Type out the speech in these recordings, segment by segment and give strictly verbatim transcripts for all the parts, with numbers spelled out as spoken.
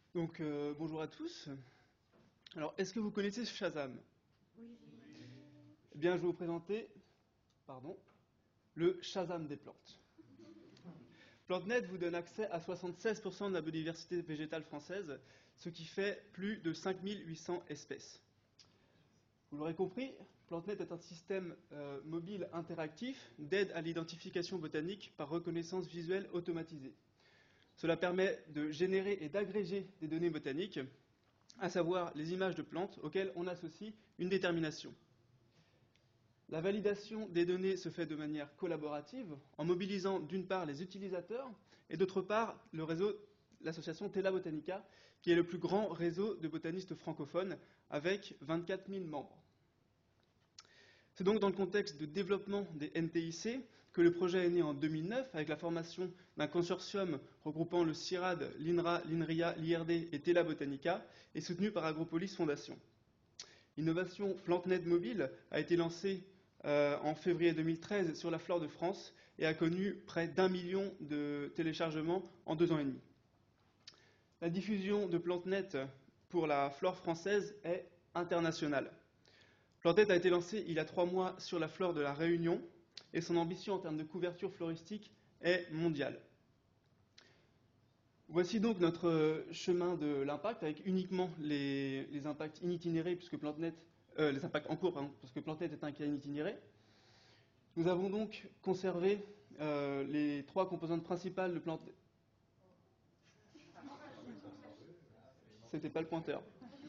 Donc, euh, bonjour à tous. Alors, est-ce que vous connaissez Shazam? Oui. Eh bien, je vais vous présenter, pardon, le Shazam des plantes. PlanteNet vous donne accès à soixante-seize pour cent de la biodiversité végétale française, ce qui fait plus de cinq mille huit cents espèces. Vous l'aurez compris, PlanteNet est un système euh, mobile interactif d'aide à l'identification botanique par reconnaissance visuelle automatisée. Cela permet de générer et d'agréger des données botaniques, à savoir les images de plantes auxquelles on associe une détermination. La validation des données se fait de manière collaborative, en mobilisant d'une part les utilisateurs et d'autre part le réseau, l'association Tela Botanica, qui est le plus grand réseau de botanistes francophones, avec vingt-quatre mille membres. C'est donc dans le contexte de développement des N T I C que le projet est né en deux mille neuf avec la formation d'un consortium regroupant le CIRAD, l'INRA, l'INRIA, l'I R D et Tela Botanica et soutenu par Agropolis Fondation. L'innovation PlanteNet Mobile a été lancée euh, en février deux mille treize sur la flore de France et a connu près d'un million de téléchargements en deux ans et demi. La diffusion de PlanteNet pour la flore française est internationale. PlanteNet a été lancé il y a trois mois sur la flore de la Réunion et son ambition en termes de couverture floristique est mondiale. Voici donc notre chemin de l'impact avec uniquement les, les impacts initinérés puisque PlanteNet, euh, les impacts en cours, pardon, parce que PlanteNet est un cas inintinéré. Nous avons donc conservé euh, les trois composantes principales de PlanteNet. C'était pas le pointeur.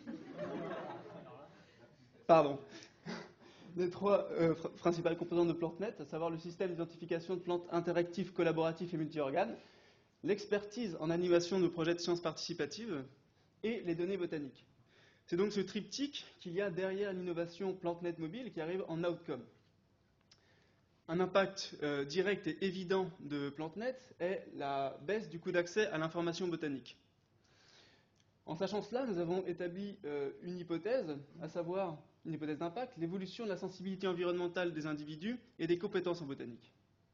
Pardon. Les trois euh, principales composantes de PlanteNet, à savoir le système d'identification de plantes interactives, collaboratifs et multi-organes, l'expertise en animation de projets de sciences participatives et les données botaniques. C'est donc ce triptyque qu'il y a derrière l'innovation PlanteNet Mobile qui arrive en outcome. Un impact euh, direct et évident de PlanteNet est la baisse du coût d'accès à l'information botanique. En sachant cela, nous avons établi euh, une hypothèse, à savoir une hypothèse d'impact, l'évolution de la sensibilité environnementale des individus et des compétences en botanique.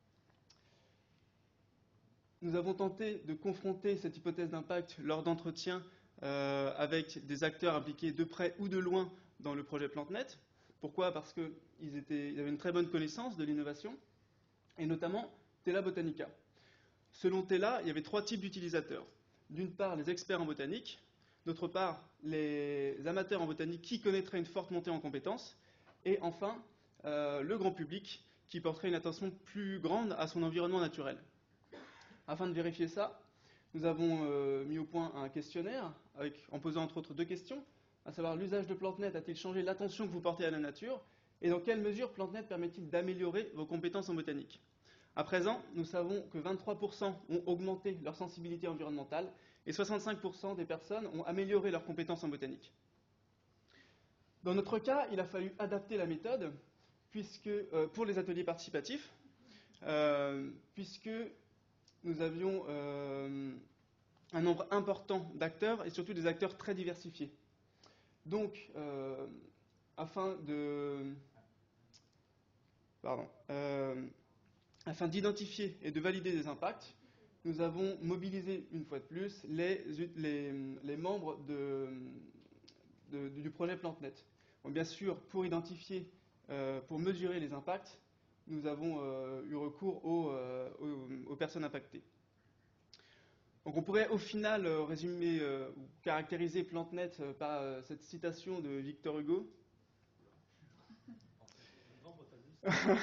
Nous avons tenté de confronter cette hypothèse d'impact lors d'entretiens euh, avec des acteurs impliqués de près ou de loin dans le projet PlanteNet. Pourquoi? Parce qu'ils ils avaient une très bonne connaissance de l'innovation, et notamment Tela Botanica. Selon Tela, il y avait trois types d'utilisateurs. D'une part, les experts en botanique, d'autre part, les amateurs en botanique qui connaîtraient une forte montée en compétences, et enfin, euh, le grand public qui porterait une attention plus grande à son environnement naturel. Afin de vérifier ça, nous avons euh, mis au point un questionnaire avec, en posant entre autres deux questions, à savoir l'usage de PlanteNet a-t-il changé l'attention que vous portez à la nature et dans quelle mesure PlanteNet permet-il d'améliorer vos compétences en botanique. À présent, nous savons que vingt-trois pour cent ont augmenté leur sensibilité environnementale et soixante-cinq pour cent des personnes ont amélioré leurs compétences en botanique. Dans notre cas, il a fallu adapter la méthode puisque, euh, pour les ateliers participatifs, euh, puisque nous avions euh, un nombre important d'acteurs et surtout des acteurs très diversifiés. Donc, euh, afin de, pardon, euh, afin d'identifier et de valider des impacts, nous avons mobilisé une fois de plus les, les, les membres de, de, du projet PlanteNet. Bon, bien sûr, pour identifier, euh, pour mesurer les impacts, nous avons euh, eu recours aux, euh, aux, aux personnes impactées. Donc on pourrait au final euh, résumer euh, ou caractériser PlanteNet euh, par euh, cette citation de Victor Hugo.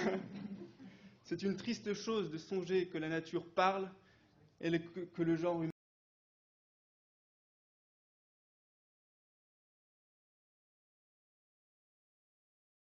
C'est une triste chose de songer que la nature parle et que le genre humain